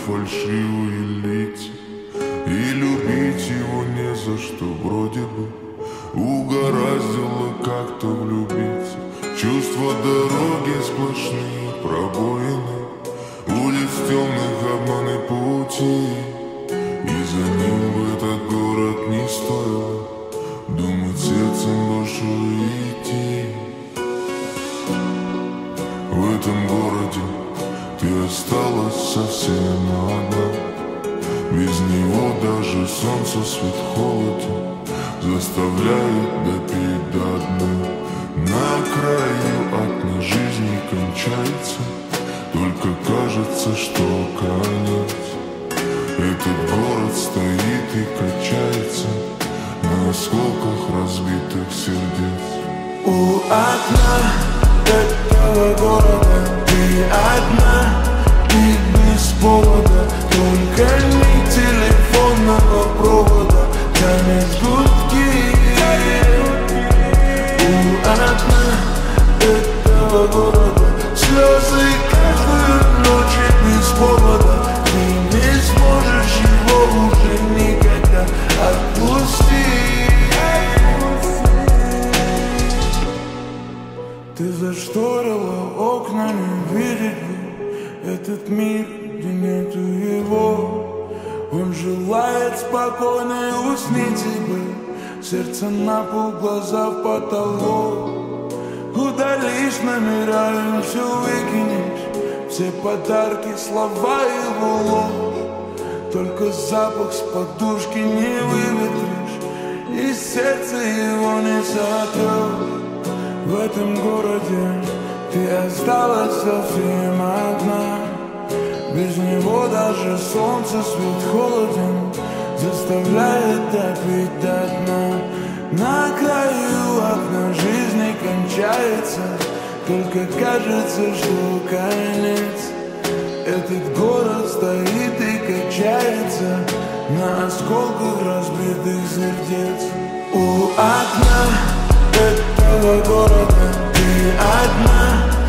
фальшивые лица, и любить его не за что. Вроде бы угораздило как-то влюбиться. Чувства дороги сплошные пробоины, улиц темных обманы пути, и за ним в этот город не стоило думать сердцем больше идти. В этом городе ты осталась совсем одна. Без него даже солнце свет холоден, заставляет допить до дна. На краю окна жизни кончается, только кажется, что конец. Этот город стоит и качается на осколках разбитых сердец. У окна этого города ты одна и без повода, только ни телефонного провода тянет гудки. У окна этого города слезы каждую ночь и без повода. Ты не сможешь его уже никогда отпустить. Ты зашторила окна, не видеть бы этот мир, где нету его. Он желает спокойно и уснуть тебе, сердце на пол, глаза в потолок. Удалишь номера и все выкинешь, все подарки, слова и ложь. Только запах с подушки не выветришь, и сердце его не сотрешь. В этом городе ты осталась совсем одна. Без него даже солнце свет холоден, заставляет допить до дна. На краю окна жизни кончается, только кажется, что конец. Этот город стоит и качается на осколках разбитых сердец. У окна этого города ты одна